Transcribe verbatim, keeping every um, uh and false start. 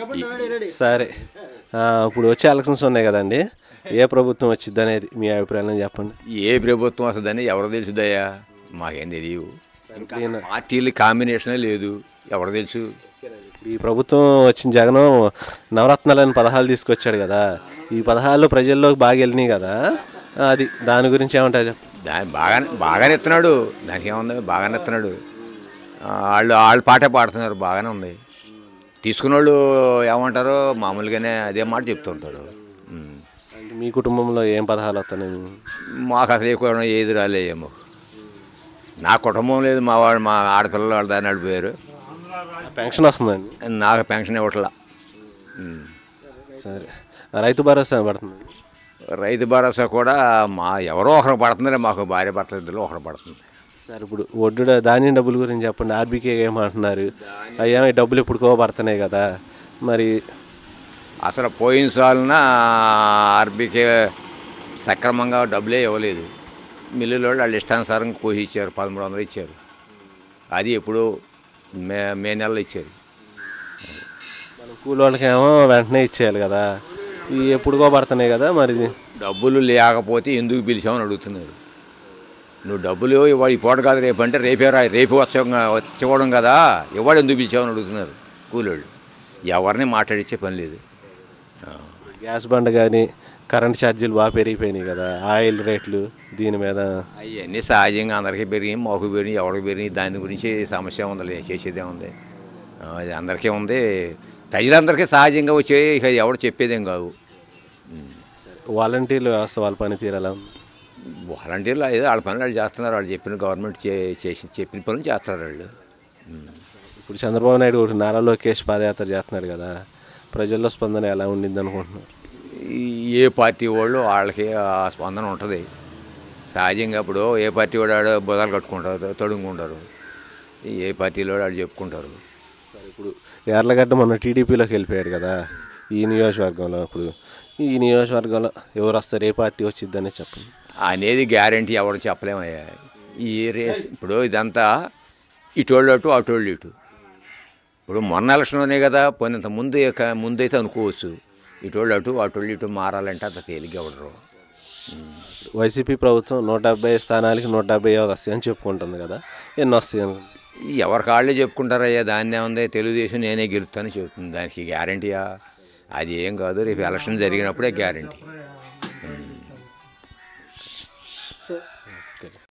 సరే ఇప్పుడు వచ్చే ఎలక్షన్స్ ఉన్నాయి కదండి, ఏ ప్రభుత్వం వచ్చింది అనేది మీ అభిప్రాయం చెప్పండి. ఏ ప్రభుత్వం వస్తుందని ఎవరు తెలుసుదయ్యా, మాకేం తెలియవు. పార్టీల కాంబినేషనే లేదు, ఎవరు తెలుసు. ఈ ప్రభుత్వం వచ్చిన జగన్ నవరత్నాలని పదహాలు తీసుకొచ్చాడు కదా, ఈ పదహాలు ప్రజల్లోకి బాగా వెళ్ళినాయి కదా, అది దాని గురించి ఏమంటారు? దాని బాగా బాగానే ఇస్తున్నాడు, దానికి ఏముంది, బాగానే ఇస్తున్నాడు. వాళ్ళు వాళ్ళ పాటే పాడుతున్నారు, బాగానే ఉంది. తీసుకున్న వాళ్ళు ఏమంటారో మామూలుగానే అదే మాట చెప్తుంటారు. మీ కుటుంబంలో ఏం పదహాలు వస్తున్నాయి? మాకు అసలు ఎక్కువ ఏది రాలేమో. నా కుటుంబం లేదు, మా వాళ్ళు మా ఆడపిల్లలు వాళ్ళు దాన్ని నడిపోయారు. పెన్షన్ వస్తుందండి? నాకు పెన్షన్ ఇవ్వట్లా. సరే, రైతు భరోసా పడుతుంది? రైతు భరోసా కూడా మా ఎవరో ఒకరు పడుతుంది, మాకు భార్య భర్తలు ఇద్దరు ఒకరు పడుతుంది. సార్ ఇప్పుడు ఒడ్డు ధాన్యం డబ్బుల గురించి చెప్పండి. ఆర్బీకే ఏమంటున్నారు, అయ్యా డబ్బులు ఎప్పుడుకో పడుతున్నాయి కదా మరి? అసలు పోయిన సార్న ఆర్బీకే సక్రమంగా డబ్బులే ఇవ్వలేదు. మిల్లులో వాళ్ళు ఇష్టానుసారం కోసి ఇచ్చారు, పదమూడు వందలు ఇచ్చారు. అది ఎప్పుడు మే మే నెలలో ఇచ్చారు. మన కూలోళ్ళకేమో వెంటనే ఇచ్చేయాలి కదా, ఇవి ఎప్పుడుకో పడుతున్నాయి కదా మరి? డబ్బులు లేకపోతే ఎందుకు పిలిచామని అడుగుతున్నారు. నువ్వు డబ్బులు ఇవాళ ఈ పూట కాదు రేపు అంటే రేపే రా, రేపు వచ్చే వచ్చేవాడం కదా, ఇవాళ ఎందుకు పిలిచామని అడుగుతున్నారు కూలోళ్ళు. ఎవరిని మాట్లాడించే పని లేదు. గ్యాస్ బండ కానీ కరెంట్ ఛార్జీలు బాగా పెరిగిపోయినాయి కదా, ఆయిల్ రేట్లు దీని మీద? అవన్నీ సహజంగా అందరికీ పెరిగి, మాకు పెరిగి, ఎవరికి పెరిగి, దాని గురించి సమస్య ఉంది, చేసేదే ఉంది. అది అందరికీ ఉంది, ప్రజలందరికీ సహజంగా వచ్చేవి, ఇక ఎవరు చెప్పేదేం కాదు. వాలంటీర్ల వ్యవస్థ వాళ్ళ పని తీరాలా? వాలంటీర్లు ఏదో వాళ్ళ పనులు వాళ్ళు చేస్తున్నారు, వాళ్ళు చెప్పిన గవర్నమెంట్ చేసి చెప్పిన పనులు చేస్తున్నారు వాళ్ళు. ఇప్పుడు చంద్రబాబు నాయుడు ఒకటి నారాలోకేష్ పాదయాత్ర చేస్తున్నాడు కదా, ప్రజల్లో స్పందన ఎలా ఉండింది అనుకుంటున్నారు? ఏ పార్టీ వాళ్ళు వాళ్ళకి ఆ స్పందన ఉంటుంది సహజంగా. ఇప్పుడు ఏ పార్టీ వాడు ఆడ బుధాలు కట్టుకుంటారు, తొడుగుకుంటారు, ఏ పార్టీలో వాడు చెప్పుకుంటారు. ఇప్పుడు యార్లగడ్డ మొన్న టీడీపీలోకి వెళ్ళిపోయాడు కదా ఈ నియోజకవర్గంలో, ఇప్పుడు ఈ నియోజకవర్గంలో ఎవరు వస్తారు, ఏ పార్టీ వచ్చిద్దని చెప్పండి. అనేది గ్యారంటీ ఎవరు చెప్పలేమయ్యా. ఈ రేస్ ఇప్పుడు ఇదంతా ఇటోళ్ళు అటు అటోళ్ళు ఇటు. ఇప్పుడు మొన్న ఎలక్షన్లోనే కదా, పోయినంత ముందు ముందైతే అనుకోవచ్చు. ఇటోళ్ళు అటు అటోళ్ళు ఇటు మారాలంటే అంత తేలిగ్గా ఉండరు. వైసీపీ ప్రభుత్వం నూట డెబ్బై స్థానాలకి నూట డెబ్బై వస్తాయి అని చెప్పుకుంటుంది కదా, ఎన్ని వస్తాయి అనుకుంటుంది? ఎవరి కాళ్ళే చెప్పుకుంటారయ్యా, దాన్నే ఉంది. తెలుగుదేశం నేనే గెలుస్తానని చెబుతుంది, దానికి గ్యారంటీయా? అది ఏం కాదు, రేపు ఎలక్షన్ జరిగినప్పుడే గ్యారంటీ.